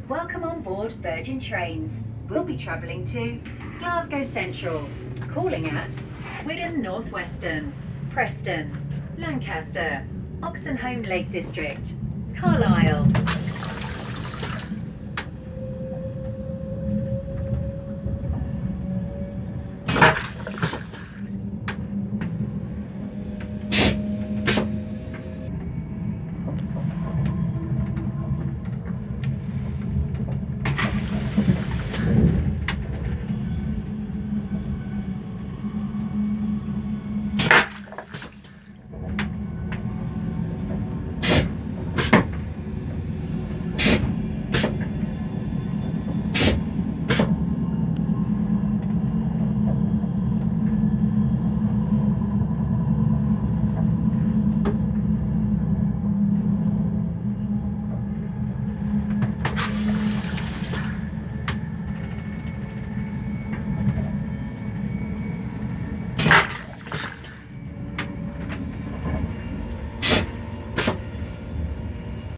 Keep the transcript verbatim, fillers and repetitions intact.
Welcome on board Virgin Trains. We'll be travelling to Glasgow Central, calling at Widden North Western, Preston, Lancaster, Oxenholme Lake District, Carlisle,